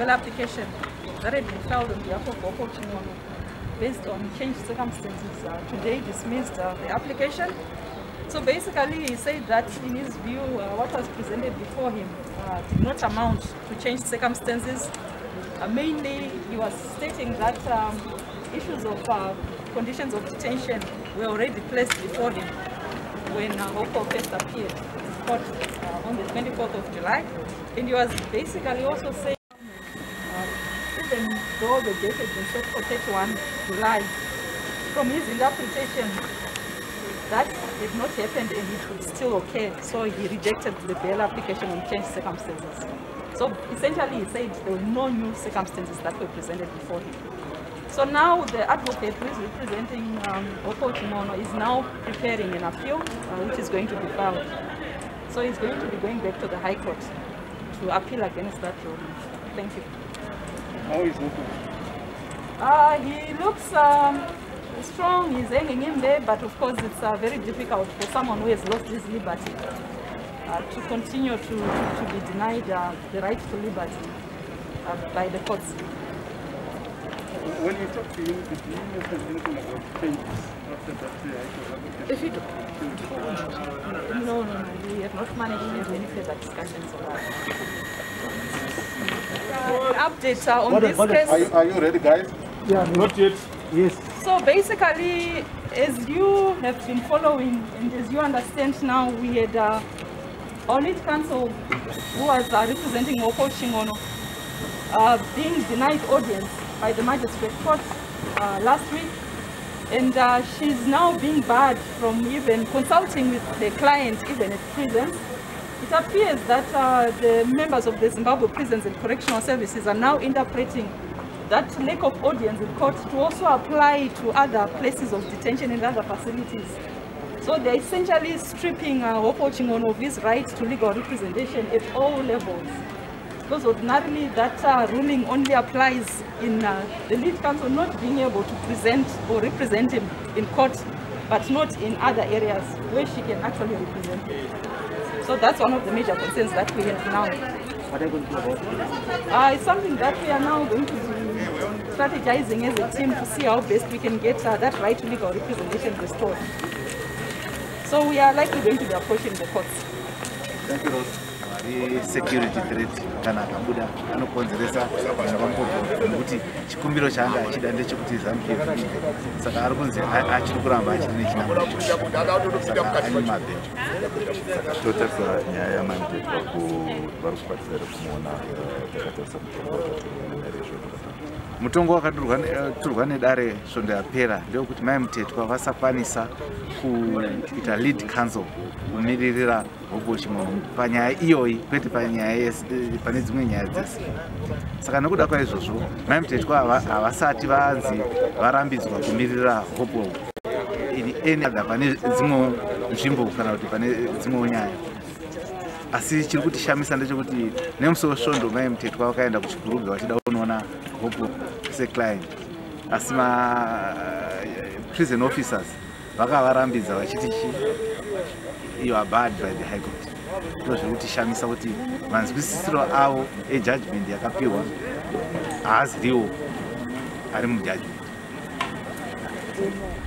bail application that had been filed on behalf of Gopo Chingono based on changed circumstances. Today dismissed the application. So basically he said that in his view what was presented before him did not amount to changed circumstances. Mainly he was stating that issues of conditions of detention were already placed before him when Gopo first appeared in court on the 24th of July. And he was basically also saying even though the date had been set for 31 July, from his interpretation, that did not happen and it would still occur. So he rejected the bail application on changed circumstances. So essentially he said there were no new circumstances that were presented before him. So now the advocate who is representing Gopo Chingono is now preparing an appeal which is going to be filed. So he's going to be going back to the High Court to appeal against that ruling. Thank you. How is Gopo? He looks strong, he's hanging in there, but of course it's very difficult for someone who has lost his liberty to continue to be denied the right to liberty by the courts. When you talk to him, did you mention anything about changes after that? If you do, no, we have not managed to have any further discussions about updates on this case. Are you ready, guys? Yeah, not yet. Yes. So basically, as you have been following and as you understand now, we had our lead counsel who was representing Gopo Chingono being denied audience by the magistrate court last week, and she's now being barred from even consulting with the client even at prisons. It appears that the members of the Zimbabwe Prisons and Correctional Services are now interpreting that lack of audience in court to also apply to other places of detention and other facilities. So they're essentially stripping Gopo Chingono of his right to legal representation at all levels. Because ordinarily that ruling only applies in the lead counsel not being able to present or represent him in court, but not in other areas where she can actually represent him. So that's one of the major concerns that we have now. What are you going to do about it? It's something that we are now going to be strategizing as a team to see how best we can get that right to legal representation restored. So we are likely going to be approaching the courts. Thank you, Rose. Security threat kana akabuda anokonzeresa zvavamboga nokuti chikumbiro chaanga achida ndechekuti ZANU-PF saka ari kunzi achiri kuramba achiri nechinamsaka ane mabhero totarisa nyaya yamandepa vari kubatsira kumuona takatarisa mutongo wakaturwa nedare svondo yapera ndewekuti mai Mutetwa vasakwanisa kuita lead counsel kumiririra Gopo Chingono panyaya iyoyi kwete panyaya pane dzimwe nyaya dzese. Saka nekuda kwaizvozvo mai Mutetwa havasati vanzi varambidzwa kumirira Gopo in any other pane dzimwe nzvimbo kana kuti pane dzimwe nyaya. Asi chiri kutishamisa ndechekuti nemusi svondo mai Mutetwa vakaenda kuchigurubwe vachida kunoona Gopo seclient, asi prison officers vakavarambidza vachiti you are barred by the High Court. Ndizvo zviri kutishamisa kuti manzwisisiro avo ejudgment yakapiwa haaziriwo ari mujudgment.